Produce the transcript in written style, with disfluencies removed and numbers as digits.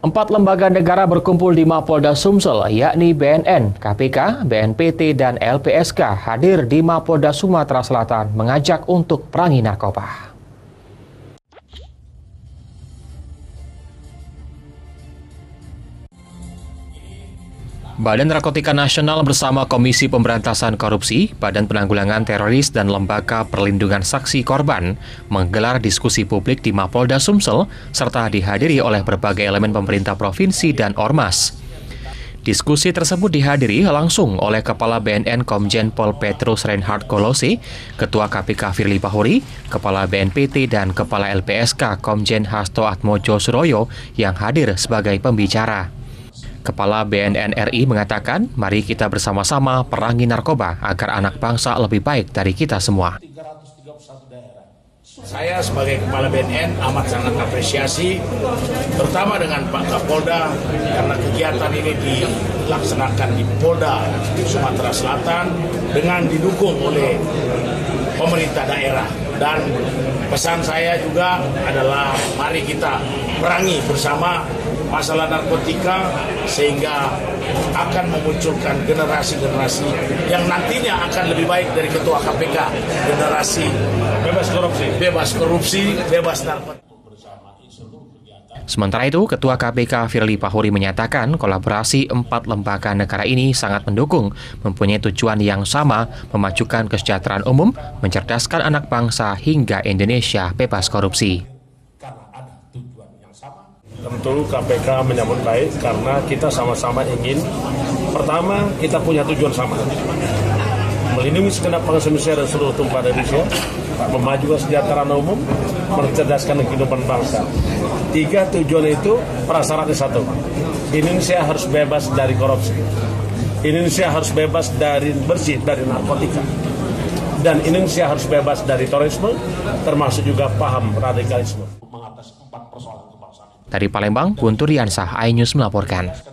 4 lembaga negara berkumpul di Mapolda Sumsel, yakni BNN, KPK, BNPT, dan LPSK hadir di Mapolda Sumatera Selatan mengajak untuk perangi narkoba. Badan Narkotika Nasional bersama Komisi Pemberantasan Korupsi, Badan Penanggulangan Teroris, dan Lembaga Perlindungan Saksi Korban menggelar diskusi publik di Mapolda Sumsel serta dihadiri oleh berbagai elemen pemerintah provinsi dan ormas. Diskusi tersebut dihadiri langsung oleh Kepala BNN Komjen Pol Petrus Reinhard Kolose, Ketua KPK Firly Bahuri, Kepala BNPT, dan Kepala LPSK Komjen Hasto Atmojo Suroyo yang hadir sebagai pembicara. Kepala BNN RI mengatakan, mari kita bersama-sama perangi narkoba agar anak bangsa lebih baik dari kita semua. Saya sebagai Kepala BNN amat sangat apresiasi, terutama dengan Pak Kapolda, karena kegiatan ini dilaksanakan di Polda Sumatera Selatan dengan didukung oleh pemerintah daerah. Dan pesan saya juga adalah mari kita perangi bersama masalah narkotika sehingga akan memunculkan generasi-generasi yang nantinya akan lebih baik dari Ketua KPK, generasi bebas korupsi, bebas narkotika. Sementara itu, Ketua KPK Firly Bahuri menyatakan kolaborasi 4 lembaga negara ini sangat mendukung, mempunyai tujuan yang sama, memajukan kesejahteraan umum, mencerdaskan anak bangsa hingga Indonesia bebas korupsi. Tentu KPK menyambut baik karena kita sama-sama ingin, pertama kita punya tujuan sama, melindungi segenap bangsa Indonesia dan seluruh tumpah Indonesia, memajukan kesejahteraan umum, mencerdaskan kehidupan bangsa. 3 tujuan itu prasyaratnya 1. Indonesia harus bebas dari korupsi. Indonesia harus bebas dari bersih dari narkotika. Dan Indonesia harus bebas dari terorisme, termasuk juga paham radikalisme. Dari Palembang, Guntur Diansah, iNews melaporkan.